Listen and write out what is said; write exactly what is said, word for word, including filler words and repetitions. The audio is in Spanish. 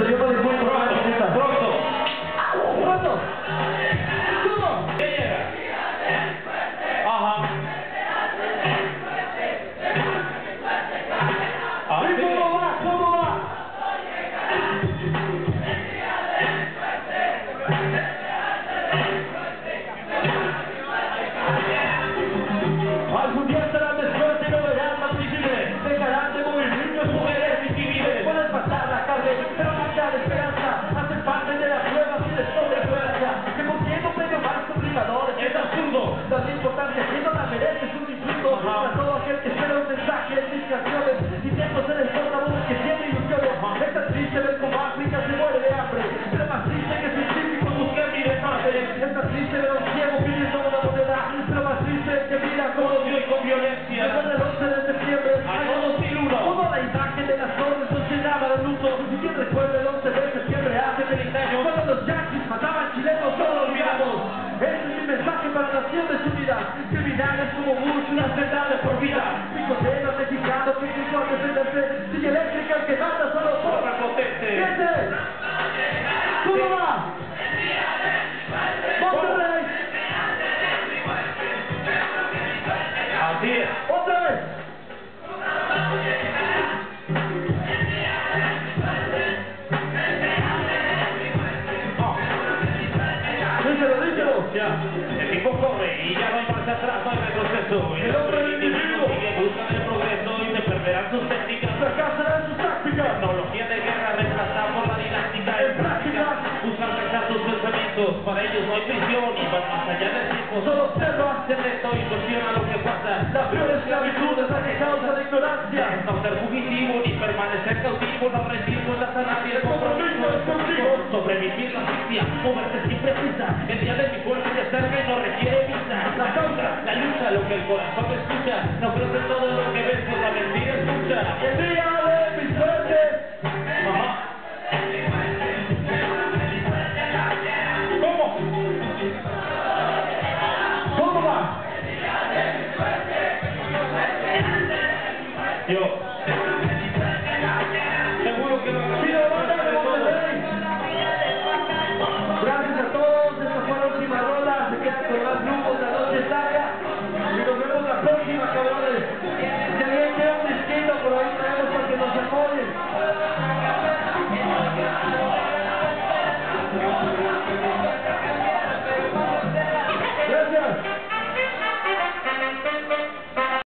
tiempo de encuentro. Pronto, pronto. Pronto. ¿Cómo? ¿Qué llega? Ajá. Ah, ¿Y sí. cómo va? ¿Cómo va? Algún día serán de suerte y no verán más visibles. Dejarán de morir niños, mujeres y civiles. Pueden pasar la carne, pero nunca de esperanza. Hacen parte de las pruebas y de sobrefuerza. Que por tiempo pero más complicadores. Es absurdo. Dale importancia que no la mereces un insulto. Ajá. Para todo aquel que espera un mensaje en mis canciones. Diciendo ser el portavoz que tiene ilusiones. Es tan triste ver cómo África se muere de hambre. Pero más triste que científicos busquen mi desastre. Es tan triste ver a un ciego pidiendo una moneda. Pero más triste es que mira cómo Odio y con violencia. después del once de septiembre, A todos sin uno. toda la imagen de las torres nos llenaba de luto. Y quien recuerda el once de septiembre hace veinte años, cuando los yanquis mataban chilenos, no lo olvidamos. Ese es mi mensaje para naciones unidas. Criminales como Bush, las verdades por vida. Picoteros mexicanos que quiso a defenderse. Silla eléctrica el que manda solo por Porra potente. ¡Gente! ¿Cómo va? ¡Monterrey! Así es. ¡Otra vez! Díselo, díselo. Ya, el tiempo corre y ya no hay marcha atrás, no hay retroceso. El hombre del individuo sigue en busca del progreso y se perderán sus técnicas. Fracasarán sus tácticas. Tecnología de guerra reemplazada por la didáctica en práctica. Buscan pensar sus pensamientos, para ellos no hay prisión y van más allá del tiempo. Solo observa. Se reto y cuestiona lo que pasa. La peor esclavitud es la que causa la ignorancia. No ser fugitivo ni permanecer cautivo, no resistas a nadie. El compromiso es contigo. Sobrevivir la asfixia, moverse sin precisa. El día de mi muerte se acerca y no requiere visa. La causa, La lucha, lo que el corazón escucha. No creo que todo lo que ves por la mentira escucha. el día de mi suerte. Ajá. ¿Cómo? ¿Cómo va? Yo. Seguro que no.